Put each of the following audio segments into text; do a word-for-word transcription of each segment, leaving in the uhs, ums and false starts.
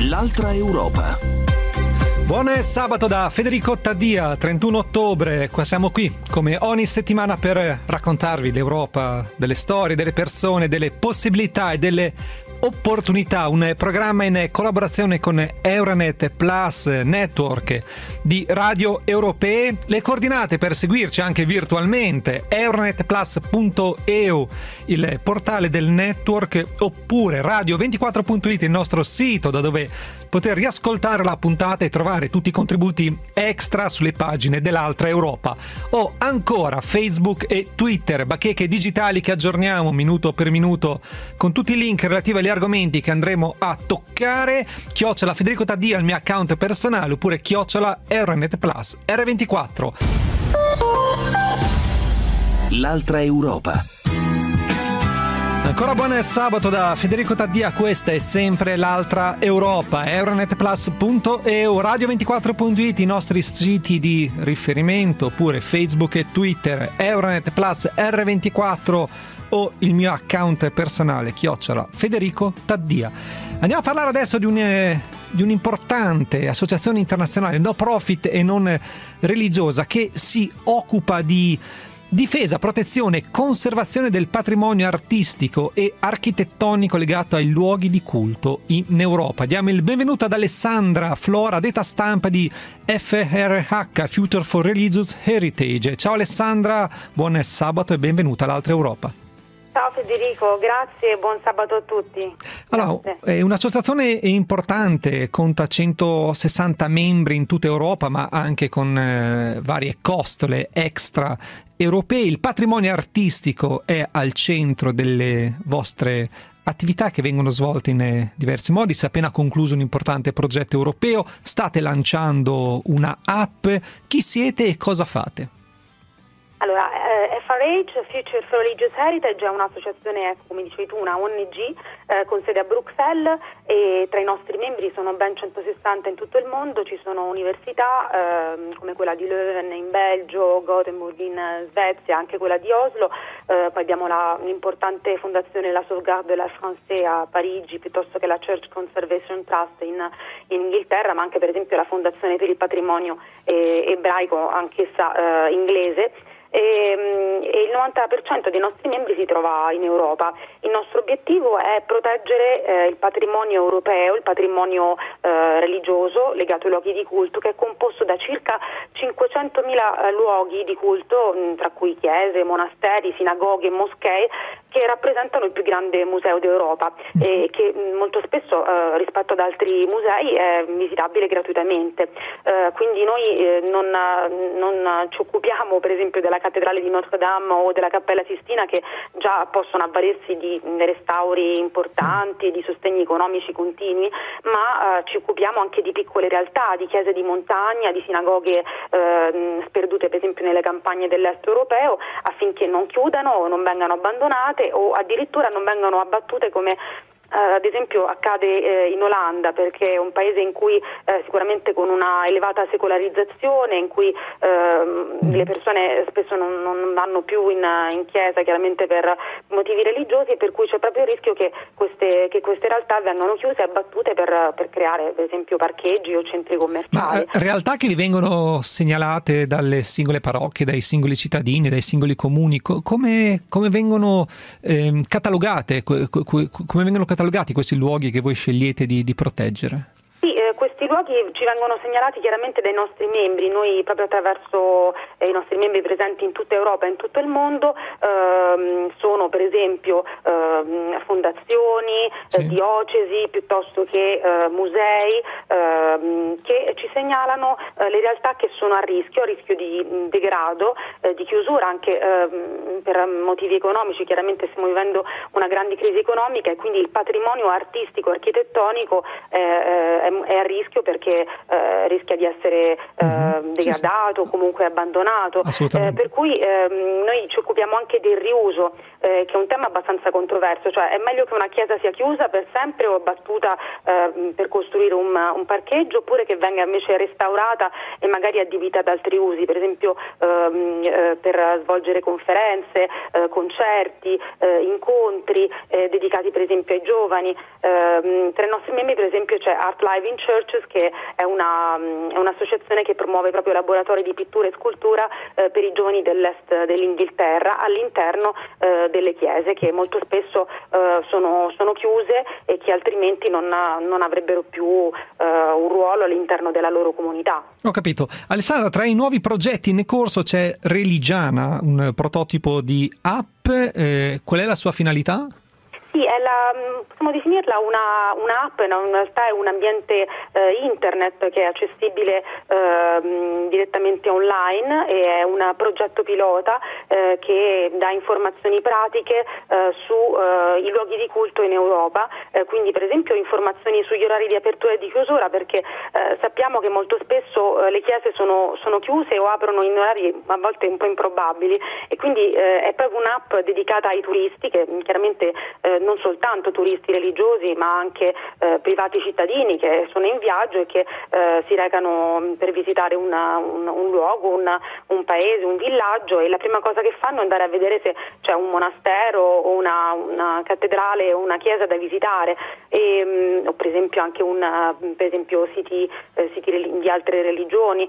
L'altra Europa. Buon sabato da Federico Taddia, trentuno ottobre. Qua siamo qui come ogni settimana per raccontarvi l'Europa, delle storie, delle persone, delle possibilità e delle opportunità. Un programma in collaborazione con Euronet Plus Network di radio europee. Le coordinate per seguirci anche virtualmente: euronetplus punto e u, il portale del network, oppure radio ventiquattro punto it, il nostro sito da dove poter riascoltare la puntata e trovare tutti i contributi extra sulle pagine dell'altra Europa, o ancora Facebook e Twitter, bacheche digitali che aggiorniamo minuto per minuto con tutti i link relativi agli argomenti che andremo a toccare. Chiocciola Federico Taddia, il mio account personale, oppure chiocciola Euronet Plus R ventiquattro. L'altra Europa. Ancora buon sabato da Federico Taddia, questa è sempre l'altra Europa. euronetplus punto e u, radio ventiquattro punto it, i nostri siti di riferimento, oppure Facebook e Twitter, Euronet Plus R ventiquattro, o il mio account personale, chiocciola Federico Taddia. Andiamo a parlare adesso di un... di un'importante associazione internazionale no profit e non religiosa che si occupa di difesa, protezione e conservazione del patrimonio artistico e architettonico legato ai luoghi di culto in Europa. Diamo il benvenuto ad Alessandra Flora, detta stampa di F R H, Future for Religious Heritage. Ciao Alessandra, buon sabato e benvenuta all'altra Europa. Ciao Federico, grazie e buon sabato a tutti. Allora, è un'associazione importante, conta centosessanta membri in tutta Europa, ma anche con eh, varie costole extra europee. Il patrimonio artistico è al centro delle vostre attività che vengono svolte in eh, diversi modi. Si è appena concluso un importante progetto europeo, state lanciando una app. Chi siete e cosa fate? Allora, eh, F R H, Future for Religious Heritage, è un'associazione, come dicevi tu, una O N G eh, con sede a Bruxelles, e tra i nostri membri sono ben centosessanta in tutto il mondo. Ci sono università eh, come quella di Leuven in Belgio, Gothenburg in Svezia, anche quella di Oslo, eh, poi abbiamo la, l'importante fondazione La Sauvegarde de la France a Parigi, piuttosto che la Church Conservation Trust in, in Inghilterra, ma anche per esempio la Fondazione per il Patrimonio eh, ebraico, anch'essa eh, inglese. E, e il novanta per cento dei nostri membri si trova in Europa. Il nostro obiettivo è proteggere eh, il patrimonio europeo, il patrimonio eh, religioso legato ai luoghi di culto, che è composto da circa cinquecentomila eh, luoghi di culto, mh, tra cui chiese, monasteri, sinagoghe, moschee, che rappresentano il più grande museo d'Europa e che mh, molto spesso eh, rispetto ad altri musei è visitabile gratuitamente. Eh, quindi noi eh, non, non ci occupiamo per esempio della cattedrale di Notre Dame o della Cappella Sistina, che già possono avvalersi di restauri importanti, di sostegni economici continui, ma eh, ci occupiamo anche di piccole realtà, di chiese di montagna, di sinagoghe eh, sperdute per esempio nelle campagne dell'est europeo, affinché non chiudano o non vengano abbandonate o addirittura non vengano abbattute, come Uh, ad esempio accade eh, in Olanda, perché è un paese in cui eh, sicuramente con una elevata secolarizzazione, in cui eh, le persone spesso non, non vanno più in, in chiesa, chiaramente per motivi religiosi, e per cui c'è proprio il rischio che queste, che queste realtà vengano chiuse e abbattute per, per creare per esempio parcheggi o centri commerciali. Ma realtà che vi vengono segnalate dalle singole parrocchie, dai singoli cittadini, dai singoli comuni, co- come, come vengono eh, catalogate, co- co- come vengono catalogati questi luoghi che voi scegliete di, di proteggere? Sì, eh, questi luoghi ci vengono segnalati chiaramente dai nostri membri. Noi proprio attraverso eh, i nostri membri presenti in tutta Europa e in tutto il mondo ehm, sono per esempio ehm, fondazioni, sì. eh, diocesi, piuttosto che eh, musei ehm, che ci segnalano eh, le realtà che sono a rischio, a rischio di mh, degrado, eh, di chiusura, anche ehm, per motivi economici. Chiaramente stiamo vivendo una grande crisi economica e quindi il patrimonio artistico, architettonico eh, è, è è a rischio perché eh, rischia di essere eh, mm-hmm. degradato o sì, sì. comunque abbandonato. Eh, per cui ehm, noi ci occupiamo anche del riuso, eh, che è un tema abbastanza controverso, cioè è meglio che una chiesa sia chiusa per sempre o abbattuta eh, per costruire un, un parcheggio, oppure che venga invece restaurata e magari adibita ad altri usi, per esempio ehm, eh, per svolgere conferenze, eh, concerti, eh, incontri eh, dedicati per esempio ai giovani. Eh, tra i nostri membri per esempio c'è Art Live in Churches, che è, una, è un'associazione che promuove proprio laboratori di pittura e scultura eh, per i giovani dell'est dell'Inghilterra all'interno eh, delle chiese, che molto spesso eh, sono, sono chiuse e che altrimenti non, non avrebbero più eh, un ruolo all'interno della loro comunità. Ho capito. Alessandra, tra i nuovi progetti in corso c'è Religiana, un prototipo di app. Eh, qual è la sua finalità? Sì, è la, possiamo definirla una, un'app, no? In realtà è un ambiente eh, internet che è accessibile eh, direttamente online, e è un progetto pilota eh, che dà informazioni pratiche eh, sui eh, luoghi di culto in Europa, eh, quindi per esempio informazioni sugli orari di apertura e di chiusura, perché eh, sappiamo che molto spesso eh, le chiese sono, sono chiuse o aprono in orari a volte un po' improbabili, e quindi eh, è proprio un'app dedicata ai turisti, che chiaramente eh, non soltanto turisti religiosi ma anche eh, privati cittadini che sono in viaggio e che eh, si recano per visitare una, un, un luogo, una, un paese, un villaggio, e la prima cosa che fanno è andare a vedere se c'è un monastero o una, una cattedrale o una chiesa da visitare, e, o per esempio anche una, per esempio siti, eh, siti di altre religioni,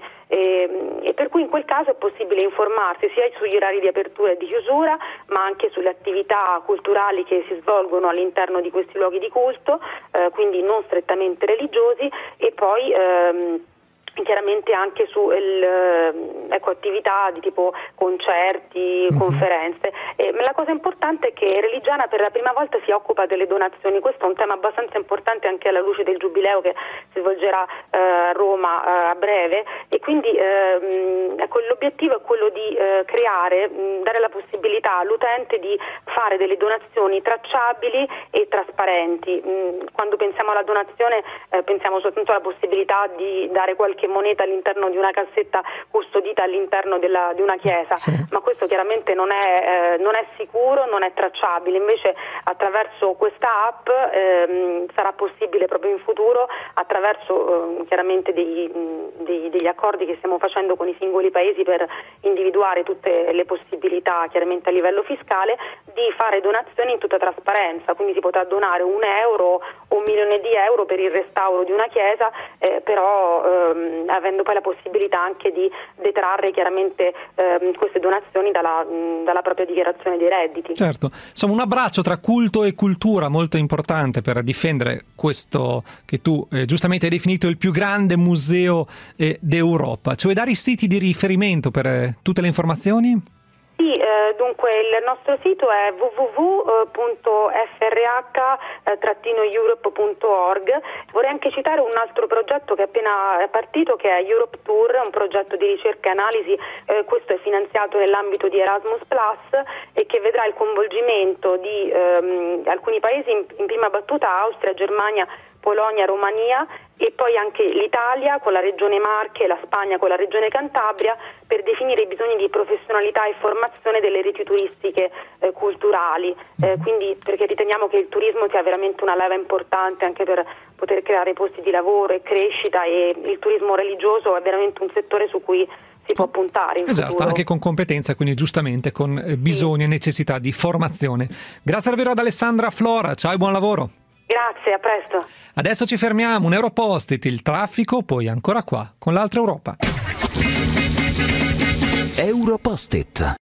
e, e per cui in quel caso è possibile informarsi sia sugli orari di apertura e di chiusura, ma anche sulle attività culturali che si svolgono all'interno di questi luoghi di culto, eh, quindi non strettamente religiosi, e poi ehm, chiaramente anche su il, ecco, attività di tipo concerti, mm-hmm. conferenze. E la cosa importante è che Religiana per la prima volta si occupa delle donazioni. Questo è un tema abbastanza importante anche alla luce del giubileo che si svolgerà eh, a Roma eh, a breve, e quindi ehm, ecco, l'obiettivo è quello di eh, creare, mh, dare la possibilità all'utente di fare delle donazioni tracciabili e trasparenti. Mh, quando pensiamo alla donazione eh, pensiamo soltanto alla possibilità di dare qualche moneta all'interno di una cassetta custodita all'interno della, di una chiesa, sì. ma questo chiaramente non è, eh, non è sicuro, non è tracciabile. Invece attraverso questa app ehm, sarà possibile proprio in futuro, attraverso eh, chiaramente dei, dei, degli accordi che stiamo facendo con i singoli paesi per individuare tutte le possibilità chiaramente a livello fiscale, di fare donazioni in tutta trasparenza. Quindi si potrà donare un euro o un milione di euro per il restauro di una chiesa, eh, però ehm, avendo poi la possibilità anche di detrarre chiaramente ehm, queste donazioni dalla, mh, dalla propria dichiarazione dei redditi. Certo, insomma un abbraccio tra culto e cultura molto importante per difendere questo che tu eh, giustamente hai definito il più grande museo eh, d'Europa. Ci vuoi dare i siti di riferimento per eh, tutte le informazioni? Sì, eh, dunque il nostro sito è w w w punto f r h trattino europe punto org. Vorrei anche citare un altro progetto che è appena partito, che è Europe Tour, un progetto di ricerca e analisi. Eh, questo è finanziato nell'ambito di Erasmus Plus, e che vedrà il coinvolgimento di ehm, alcuni paesi, in, in prima battuta Austria, Germania, Polonia, Romania, e poi anche l'Italia con la regione Marche e la Spagna con la regione Cantabria, per definire i bisogni di professionalità e formazione delle reti turistiche eh, culturali, eh, quindi perché riteniamo che il turismo sia veramente una leva importante anche per poter creare posti di lavoro e crescita, e il turismo religioso è veramente un settore su cui si può puntare in esatto, futuro. Anche con competenza, quindi giustamente con eh, bisogni sì. e necessità di formazione. Grazie davvero ad Alessandra Flora, ciao e buon lavoro. Grazie, a presto. Adesso ci fermiamo, un Europost-it, il traffico, poi ancora qua con l'altra Europa. Europost-it.